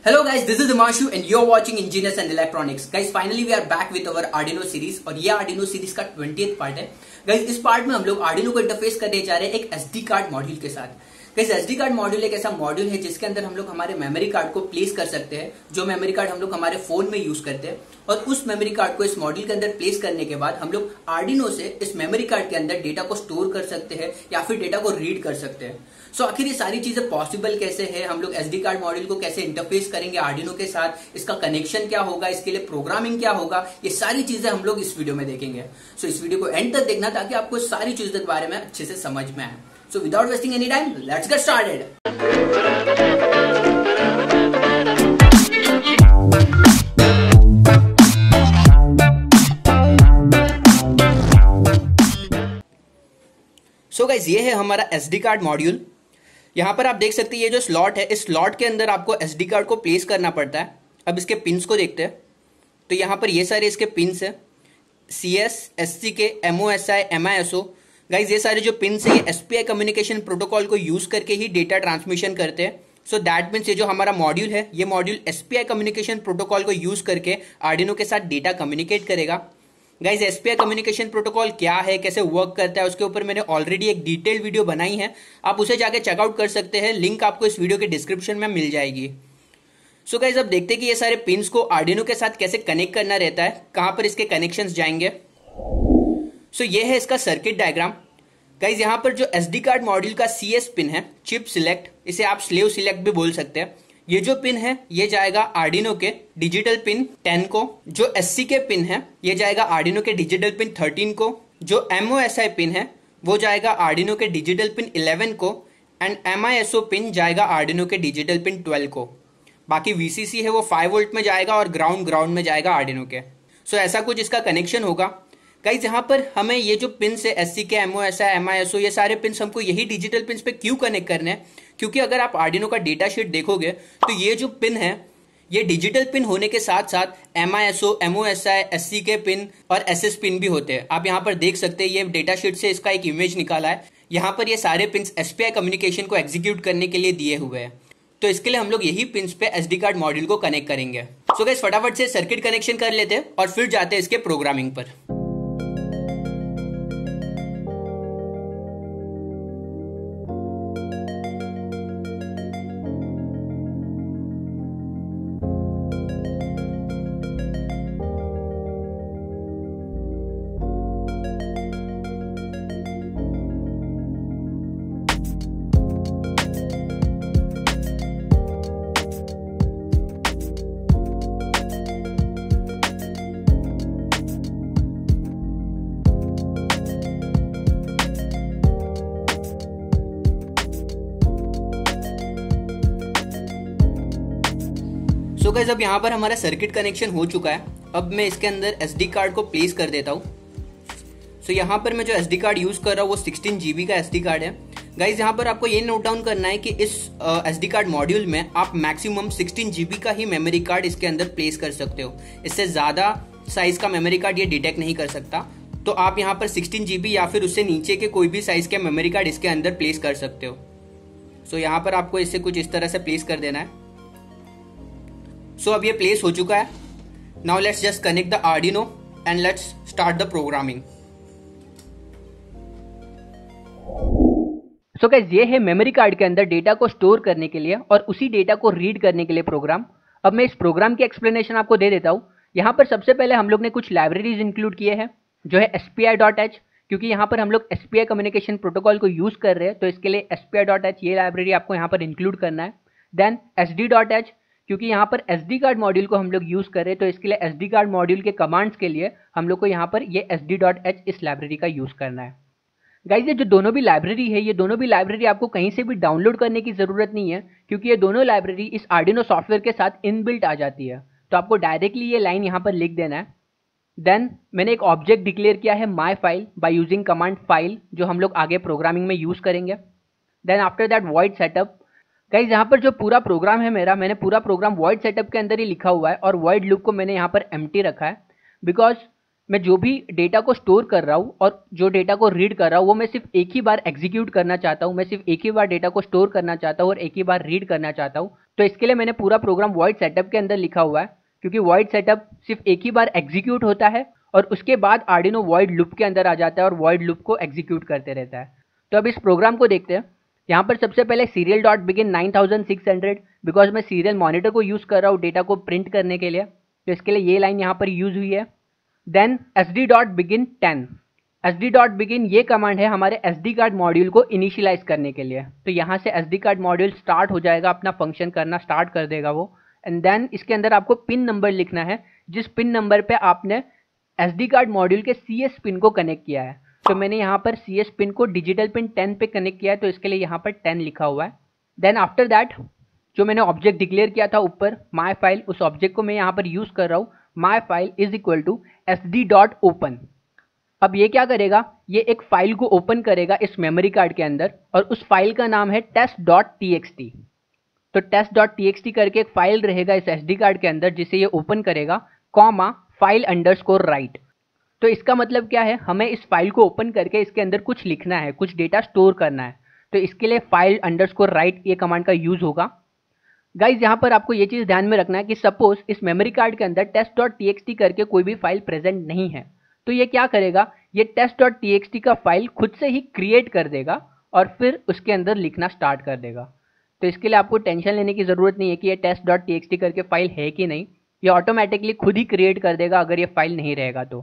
Hello guys, this is Himanshu and you're watching Engineers and Electronics. Guys, finally we are back with our Arduino series और ये Arduino series का 20th part है. Guys, इस part में हम लोग Arduino को इंटरफेस करने जा रहे हैं एक SD कार्ड मॉड्यूल के साथ. गाइस, SD कार्ड मॉड्यूल एक ऐसा मॉड्यूल है जिसके अंदर हम लोग हमारे मेमोरी कार्ड को प्लेस कर सकते हैं, जो मेमोरी कार्ड हम लोग हमारे फोन में यूज करते हैं. और उस मेमोरी कार्ड को इस मॉड्यूल के अंदर प्लेस करने के बाद हम लोग Arduino से इस मेमोरी कार्ड के अंदर डेटा को स्टोर कर सकते हैं या फिर डेटा को रीड कर सकते हैं. सो आखिर ये सारी चीजें पॉसिबल कैसे है, हम लोग SD कार्ड मॉड्यूल को कैसे इंटरफेस करेंगे Arduino के साथ, इसका कनेक्शन क्या होगा, इसके लिए प्रोग्रामिंग क्या होगा, ये सारी चीजें हम लोग इस वीडियो में देखेंगे. सो इस वीडियो को एंड तक देखना ताकि आपको सारी चीजों के बारे में अच्छे से समझ में आए. So without wasting any time, let's get started. So guys, ये है हमारा SD कार्ड मॉड्यूल. यहाँ पर आप देख सकते हैं ये जो स्लॉट है, इस स्लॉट के अंदर आपको SD कार्ड को प्लेस करना पड़ता है. अब इसके पिंस को देखते हैं. तो यहाँ पर ये सारे इसके पिंस है, CS, SCK, MOSI, MISO. Guys ये सारे जो पिन्स है ये SPI कम्युनिकेशन प्रोटोकॉल को यूज करके ही डेटा ट्रांसमिशन करते हैं. सो दैट मीन्स ये जो हमारा मॉड्यूल है, ये मॉड्यूल SPI कम्युनिकेशन प्रोटोकॉल को यूज करके Arduino के साथ डेटा कम्युनिकेट करेगा. गाइज SPI कम्युनिकेशन प्रोटोकॉल क्या है, कैसे वर्क करता है, उसके ऊपर मैंने ऑलरेडी एक डिटेल्ड वीडियो बनाई है, आप उसे जाके चेकआउट कर सकते हैं. लिंक आपको इस वीडियो के डिस्क्रिप्शन में मिल जाएगी. सो गाइज अब देखते हैं कि ये सारे पिन्स को Arduino के साथ कैसे कनेक्ट करना रहता है, कहां पर इसके कनेक्शंस जाएंगे. सो ये है इसका सर्किट डायग्राम. गाइज यहाँ पर जो SD कार्ड मॉड्यूल का CS पिन है, चिप सिलेक्ट, इसे आप स्लेव सिलेक्ट भी बोल सकते हैं. ये जो पिन है ये जाएगा Arduino के डिजिटल पिन 10 को. जो SCK पिन है ये जाएगा Arduino के डिजिटल पिन 13 को. जो MOSI पिन है वो जाएगा Arduino के डिजिटल पिन 11 को. एंड MISO पिन जाएगा Arduino के डिजिटल पिन 12 को. बाकी VCC है वो 5 वोल्ट में जाएगा और ग्राउंड में जाएगा Arduino के. सो ऐसा कुछ इसका कनेक्शन होगा. गाइज यहाँ पर हमें ये जो पिन्स है SCK, MOSI, MISO, ये सारे पिन्स हमको यही डिजिटल पिन्स पे क्यों कनेक्ट करने हैं, क्योंकि अगर आप Arduino का डेटा शीट देखोगे तो ये जो पिन है ये डिजिटल पिन होने के साथ साथ MISO, MOSI, SCK पिन और SS पिन भी होते हैं. आप यहाँ पर देख सकते हैं, ये डेटा शीट से इसका एक इमेज निकाला है. यहाँ पर ये सारे पिन्स SPI कम्युनिकेशन को एग्जीक्यूट करने के लिए दिए हुए हैं. तो इसके लिए हम लोग यही पिन्स पे SD कार्ड मॉड्यूल को कनेक्ट करेंगे. सो गाइस फटाफट से सर्किट कनेक्शन कर लेते हैं और फिर जाते हैं इसके प्रोग्रामिंग पर. सो गाइस अब यहाँ पर हमारा सर्किट कनेक्शन हो चुका है. अब मैं इसके अंदर SD कार्ड को प्लेस कर देता हूँ. सो यहाँ पर मैं जो SD कार्ड यूज कर रहा हूँ वो 16 GB का SD कार्ड है. गाइस यहाँ पर आपको ये नोट डाउन करना है कि इस SD कार्ड मॉड्यूल में आप मैक्सिमम 16 GB का ही मेमोरी कार्ड इसके अंदर प्लेस कर सकते हो. इससे ज्यादा साइज का मेमोरी कार्ड ये डिटेक्ट नहीं कर सकता. तो आप यहाँ पर 16 GB या फिर उससे नीचे के कोई भी साइज के मेमोरी कार्ड इसके अंदर प्लेस कर सकते हो. सो यहाँ पर आपको इसे कुछ इस तरह से प्लेस कर देना है. सो अब ये प्लेस हो चुका है. Now let's just connect the Arduino and let's start the programming. So guys ये है मेमोरी कार्ड के अंदर डेटा को स्टोर करने के लिए और उसी डेटा को रीड करने के लिए प्रोग्राम. अब मैं इस प्रोग्राम की एक्सप्लेनेशन आपको दे देता हूँ. यहाँ पर सबसे पहले हम लोग ने कुछ लाइब्रेरीज इंक्लूड किए हैं, जो है SPI.h, क्योंकि यहाँ पर हम लोग SPI कम्युनिकेशन प्रोटोकॉल को यूज कर रहे हैं, तो इसके लिए SPI.h ये लाइब्रेरी आपको यहाँ पर इंक्लूड करना है. देन SD.h, क्योंकि यहाँ पर SD कार्ड मॉड्यूल को हम लोग यूज कर रहे हैं, तो इसके लिए SD कार्ड मॉड्यूल के कमांड्स के लिए हम लोग को यहाँ पर ये SD.h इस लाइब्रेरी का यूज करना है. गाइज ये जो दोनों भी लाइब्रेरी है, ये दोनों भी लाइब्रेरी आपको कहीं से भी डाउनलोड करने की जरूरत नहीं है, क्योंकि ये दोनों लाइब्रेरी इस Arduino सॉफ्टवेयर के साथ इनबिल्ट आ जाती है. तो आपको डायरेक्टली ये लाइन यहाँ पर लिख देना है. देन मैंने एक ऑब्जेक्ट डिक्लेयर किया है my file by using command file, जो हम लोग आगे प्रोग्रामिंग में यूज करेंगे. Then after that void setup. Guys यहाँ पर जो पूरा प्रोग्राम है मेरा, मैंने पूरा प्रोग्राम वॉइड सेटअप के अंदर ही लिखा हुआ है और वॉइड लूप को मैंने यहाँ पर एम्प्टी रखा है, बिकॉज मैं जो भी डेटा को स्टोर कर रहा हूँ और जो डेटा को रीड कर रहा हूँ वो मैं सिर्फ एक ही बार एग्जीक्यूट करना चाहता हूँ, मैं सिर्फ एक ही बार डेटा को स्टोर करना चाहता हूँ और एक ही बार रीड करना चाहता हूँ. तो इसके लिए मैंने पूरा प्रोग्राम वॉइड सेटअप के अंदर लिखा हुआ है, क्योंकि वॉइड सेटअप सिर्फ एक ही बार एग्जीक्यूट होता है और उसके बाद आर्डिनो वॉइड लूप के अंदर आ जाता है और वॉइड लूप को एग्जीक्यूट करते रहता है। तो अब इस प्रोग्राम को देखते हैं। यहाँ पर सबसे पहले सीरियल डॉट बिगिन 9600, बिकॉज मैं सीरियल मॉनिटर को यूज़ कर रहा हूँ डेटा को प्रिंट करने के लिए, तो इसके लिए ये लाइन यहाँ पर यूज़ हुई है। Then SD dot begin 10, SD dot begin ये कमांड है हमारे SD कार्ड मॉड्यूल को इनिशियलाइज करने के लिए। तो यहाँ से SD कार्ड मॉड्यूल स्टार्ट हो जाएगा, अपना फंक्शन करना स्टार्ट कर देगा वो। एंड देन इसके अंदर आपको पिन नंबर लिखना है, जिस पिन नंबर पे आपने SD कार्ड मॉड्यूल के CS पिन को कनेक्ट किया है। तो मैंने यहाँ पर CS पिन को डिजिटल पिन 10 पे कनेक्ट किया है, तो इसके लिए यहाँ पर 10 लिखा हुआ है। देन आफ्टर दैट जो मैंने ऑब्जेक्ट डिक्लेयर किया था ऊपर माई फाइल, उस ऑब्जेक्ट को मैं यहाँ पर यूज़ कर रहा हूँ। My file is equal to SD dot open. अब ये क्या करेगा, ये एक फाइल को ओपन करेगा इस मेमोरी कार्ड के अंदर और उस फाइल का नाम है test.txt। तो test.txt करके एक फाइल रहेगा इस SD कार्ड के अंदर जिसे ये ओपन करेगा, कॉमा फाइल अंडरस्कोर राइट। तो इसका मतलब क्या है, हमें इस फाइल को ओपन करके इसके अंदर कुछ लिखना है, कुछ डेटा स्टोर करना है। तो इसके लिए फाइल अंडरस्कोर राइट ये कमांड का यूज होगा। गाइज यहाँ पर आपको ये चीज़ ध्यान में रखना है कि सपोज इस मेमोरी कार्ड के अंदर test.txt करके कोई भी फाइल प्रेजेंट नहीं है, तो ये क्या करेगा, ये test.txt का फाइल खुद से ही क्रिएट कर देगा और फिर उसके अंदर लिखना स्टार्ट कर देगा। तो इसके लिए आपको टेंशन लेने की ज़रूरत नहीं है कि ये test.txt करके फाइल है कि नहीं, ये ऑटोमेटिकली खुद ही क्रिएट कर देगा अगर ये फाइल नहीं रहेगा तो।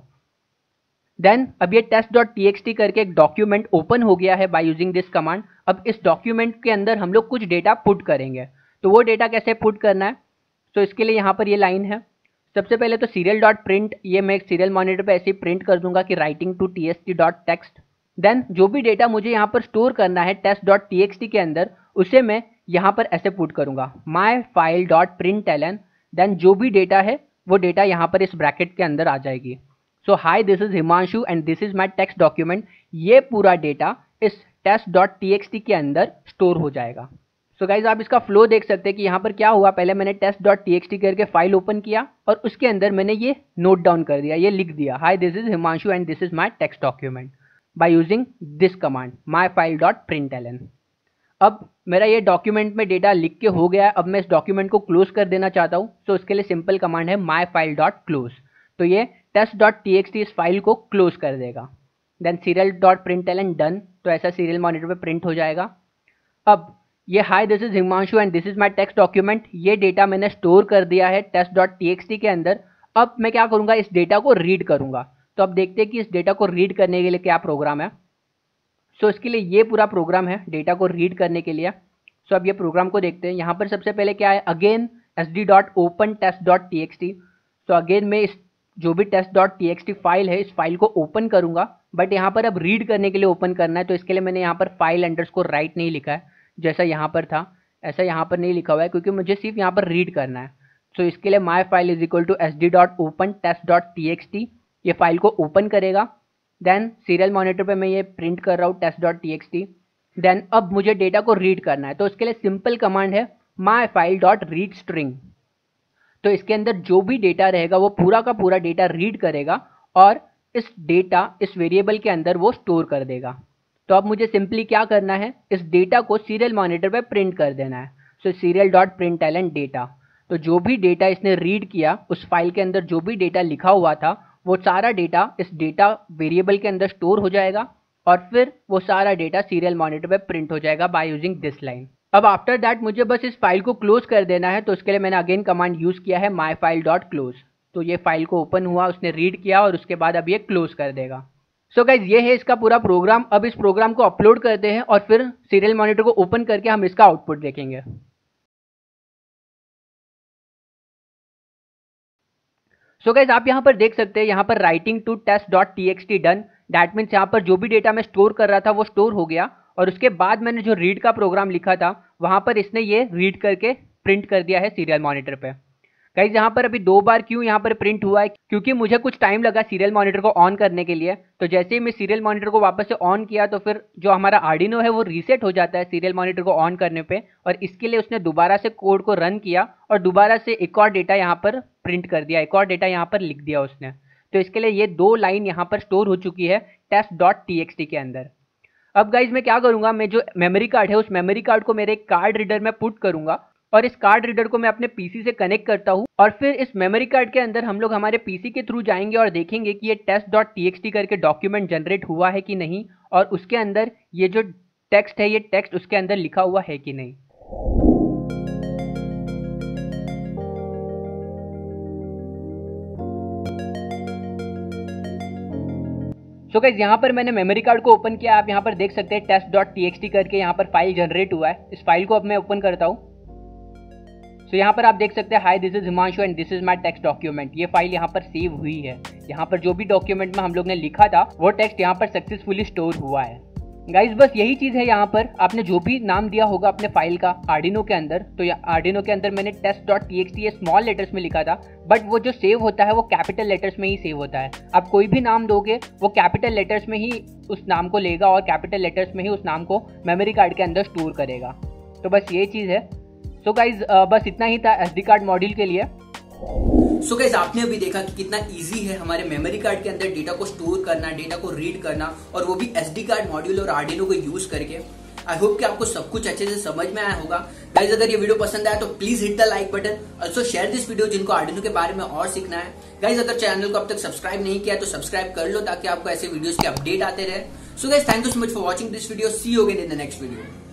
देन अब ये test.txt करके एक डॉक्यूमेंट ओपन हो गया है बाय यूजिंग दिस कमांड। अब इस डॉक्यूमेंट के अंदर हम लोग कुछ डेटा पुट करेंगे, तो वो डेटा कैसे पुट करना है, तो इसके लिए यहाँ पर ये लाइन है। सबसे पहले तो सीरियल डॉट प्रिंट, ये मैं एक सीरियल मॉनिटर पे ऐसे ही प्रिंट कर दूंगा कि writing to tst dot text. Then जो भी डेटा मुझे यहाँ पर स्टोर करना है test.txt के अंदर, उसे मैं यहाँ पर ऐसे पुट करूँगा my file dot println। Then जो भी डेटा है वो डेटा यहाँ पर इस ब्रैकेट के अंदर आ जाएगी। So hi this is Himanshu and this is my text document. ये पूरा डेटा इस test.txt के अंदर स्टोर हो जाएगा। सो गाइज आप इसका फ्लो देख सकते हैं कि यहाँ पर क्या हुआ, पहले मैंने test.txt करके फाइल ओपन किया और उसके अंदर मैंने ये नोट डाउन कर दिया, ये लिख दिया hi this is Himanshu and this is my text document by using this command my file dot println। अब मेरा ये डॉक्यूमेंट में डेटा लिख के हो गया है। अब मैं इस डॉक्यूमेंट को क्लोज कर देना चाहता हूँ, तो उसके लिए सिंपल कमांड है माई फाइल डॉट क्लोज। तो ये test.txt इस फाइल को क्लोज कर देगा। Then serial dot println done, तो ऐसा सीरियल मॉनिटर पे प्रिंट हो जाएगा। अब ये hi this is Himanshu and this is my text document, ये डेटा मैंने स्टोर कर दिया है test.txt के अंदर। अब मैं क्या करूँगा, इस डेटा को रीड करूँगा। तो अब देखते हैं कि इस डेटा को रीड करने के लिए क्या प्रोग्राम है। सो इसके लिए ये पूरा प्रोग्राम है डेटा को रीड करने के लिए। सो अब ये प्रोग्राम को देखते हैं। यहाँ पर सबसे पहले क्या है, again SD dot open test.txt। तो अगेन मैं इस जो भी test.txt फाइल है इस फाइल को ओपन करूँगा, बट यहाँ पर अब रीड करने के लिए ओपन करना है। तो इसके लिए मैंने यहाँ पर फाइल अंडरस्कोर राइट नहीं लिखा है, जैसा यहाँ पर था ऐसा यहाँ पर नहीं लिखा हुआ है, क्योंकि मुझे सिर्फ यहाँ पर रीड करना है। तो इसके लिए my file is equal to SD dot open test.txt, ये फाइल को ओपन करेगा। देन सीरियल मॉनिटर पे मैं ये प्रिंट कर रहा हूँ test.txt। देन अब मुझे डेटा को रीड करना है, तो इसके लिए सिंपल कमांड है my file dot read string. तो इसके अंदर जो भी डेटा रहेगा वो पूरा का पूरा डेटा रीड करेगा और इस डेटा इस वेरिएबल के अंदर वो स्टोर कर देगा। तो अब मुझे सिंपली क्या करना है, इस डेटा को सीरियल मॉनिटर पे प्रिंट कर देना है। So serial dot println data, तो जो भी डेटा इसने रीड किया उस फाइल के अंदर जो भी डेटा लिखा हुआ था वो सारा डेटा इस डेटा वेरिएबल के अंदर स्टोर हो जाएगा और फिर वो सारा डेटा सीरियल मॉनिटर पे प्रिंट हो जाएगा बाय यूजिंग दिस लाइन। अब आफ्टर दैट मुझे बस इस फाइल को क्लोज कर देना है। तो उसके लिए मैंने अगेन कमांड यूज किया है माई फाइल डॉट क्लोज। तो ये फाइल को ओपन हुआ, उसने रीड किया और उसके बाद अब ये क्लोज कर देगा। सो गाइज ये है इसका पूरा प्रोग्राम। अब इस प्रोग्राम को अपलोड करते हैं और फिर सीरियल मॉनिटर को ओपन करके हम इसका आउटपुट देखेंगे। सो गाइज आप यहाँ पर देख सकते हैं, यहाँ पर writing to test.txt done. That means यहाँ पर जो भी डेटा मैं स्टोर कर रहा था वो स्टोर हो गया और उसके बाद मैंने जो रीड का प्रोग्राम लिखा था वहाँ पर इसने ये रीड करके प्रिंट कर दिया है सीरियल मॉनिटर पे। गाइज यहाँ पर अभी 2 बार क्यों यहाँ पर प्रिंट हुआ है, क्योंकि मुझे कुछ टाइम लगा सीरियल मॉनिटर को ऑन करने के लिए। तो जैसे ही मैं सीरियल मॉनिटर को वापस से ऑन किया तो फिर जो हमारा आर्डिनो है वो रीसेट हो जाता है सीरियल मॉनिटर को ऑन करने पे, और इसके लिए उसने दोबारा से कोड को रन किया और दोबारा से एक और डेटा यहाँ पर प्रिंट कर दिया, एक और डेटा यहाँ पर लिख दिया उसने। तो इसके लिए ये 2 लाइन यहाँ पर स्टोर हो चुकी है test.txt के अंदर। अब गाइज मैं क्या करूँगा, मैं जो मेमोरी कार्ड है उस मेमोरी कार्ड को मेरे कार्ड रीडर में पुट करूँगा और इस कार्ड रीडर को मैं अपने पीसी से कनेक्ट करता हूँ और फिर इस मेमोरी कार्ड के अंदर हम लोग हमारे पीसी के थ्रू जाएंगे और देखेंगे कि ये test.txt करके डॉक्यूमेंट जनरेट हुआ है कि नहीं, और उसके अंदर ये जो टेक्स्ट है ये टेक्स्ट उसके अंदर लिखा हुआ है कि नहीं। सो गाइस यहाँ पर मैंने मेमोरी कार्ड को ओपन किया। आप यहाँ पर देख सकते हैं test.txt करके यहाँ पर फाइल जनरेट हुआ है। इस फाइल को अब मैं ओपन करता हूँ। सो यहाँ पर आप देख सकते हैं hi this is Himanshu and this is my text document. ये फाइल यहाँ पर सेव हुई है। यहाँ पर जो भी डॉक्यूमेंट में हम लोग ने लिखा था वो टेक्स्ट यहाँ पर सक्सेसफुली स्टोर हुआ है। गाइस बस यही चीज़ है। यहाँ पर आपने जो भी नाम दिया होगा अपने फाइल का आर्डिनो के अंदर, तो आर्डिनो के अंदर मैंने test.txt ये स्मॉल लेटर्स में लिखा था, बट वो जो सेव होता है वो कैपिटल लेटर्स में ही सेव होता है। आप कोई भी नाम दोगे वो कैपिटल लेटर्स में ही उस नाम को लेगा और कैपिटल लेटर्स में ही उस नाम को मेमोरी कार्ड के अंदर स्टोर करेगा। तो बस ये चीज़ है। सो गाइज बस इतना ही था SD कार्ड मॉड्यूल के लिए। सो गाइस आपने अभी देखा कि कितना इजी है हमारे मेमोरी कार्ड के अंदर डेटा को स्टोर करना, डेटा को रीड करना, और वो भी SD कार्ड मॉड्यूल और आर्डिनो को यूज करके। आई होप कि आपको सब कुछ अच्छे से समझ में आया होगा। गाइस अगर ये वीडियो पसंद आया तो please hit the like button, also share this video जिनको आर्डिनो के बारे में और सीखना है। गाइस अगर चैनल को अब तक सब्सक्राइब नहीं किया तो सब्सक्राइब कर लो ताकि आपको ऐसे वीडियोस के अपडेट आते रहे। So guys thank you so much for watching this video. See you again in the next video.